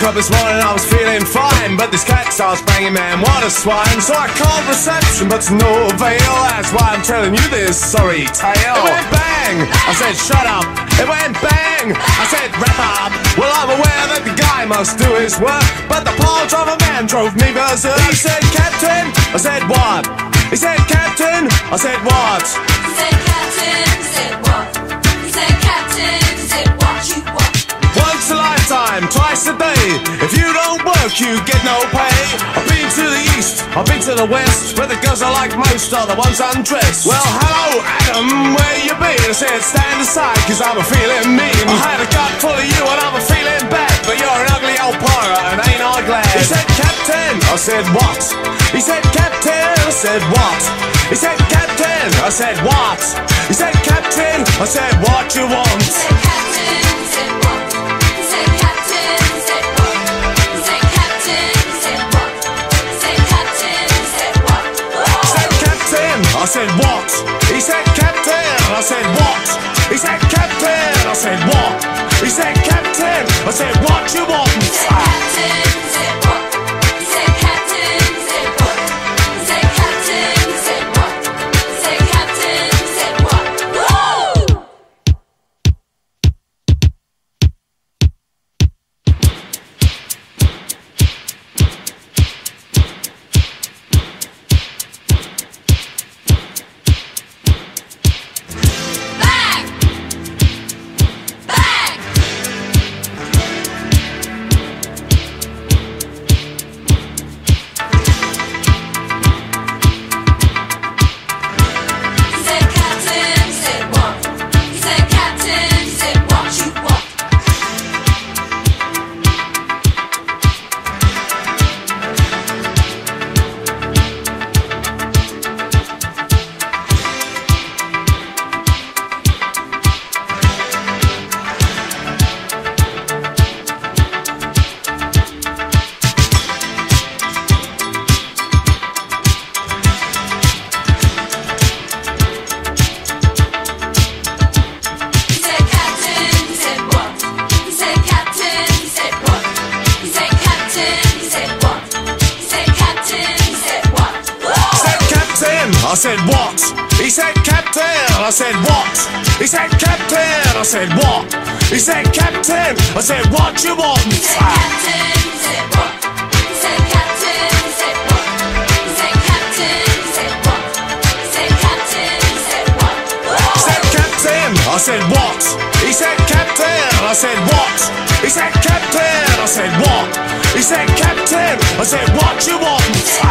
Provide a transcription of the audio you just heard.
up this morning, I was feeling fine, but this cat starts banging, man, what a swine. So I called reception, but to no avail. That's why I'm telling you this sorry tale. It went bang, I said shut up. It went bang, I said wrap up. Well, I'm aware that the guy must do his work, but the paw of a man drove me berserk. He said, Captain, I said what? He said, Captain, I said what? He said, Captain, I said what? He said, Captain, I said what you want? Once a lifetime, twice a day. If you don't work, you get no pay. I've been to the east, I've been to the west, where the girls I like most are the ones undressed. Well, hello, Adam, where you been? I said, stand aside, cause I'm a feeling mean. I had a gut full of you and I'm a feeling bad, but you're an ugly old pirate and ain't I glad? He said, Captain, I said, what? He said, Captain, I said, what? He said, Captain, I said, what? He said, Captain, I said, what you want? He said, Captain, I said what? He said, Captain, I said what? He said, Captain, I said what? He said, Captain, I said what? He said, Captain, I said, what? He said, Captain, I said, what? He said, Captain, I said, what? He said, Captain, I said, what you want? He said, Captain, I said what? He said, Captain, I said what? He said, Captain, I said what? He said, Captain, I said what? Woo! Bang! Bang! He said, Captain, said what? He said, Captain, said what you want? He said, Captain, said what? He said, Captain, said what? He said, Captain, said what? He said, Captain, said what? He said, Captain, I said, what? He said, Captain, I said, what? He said, Captain, I said, what? He said, Captain, I said, what you want? He said, Captain, said what? He said, Captain, said what? He said, Captain, said what? He said, Captain, said what? He said, Captain, I said, what? He said, Captain, I said, what? He said, Captain, I said, what? He said, Captain, I said, what you want?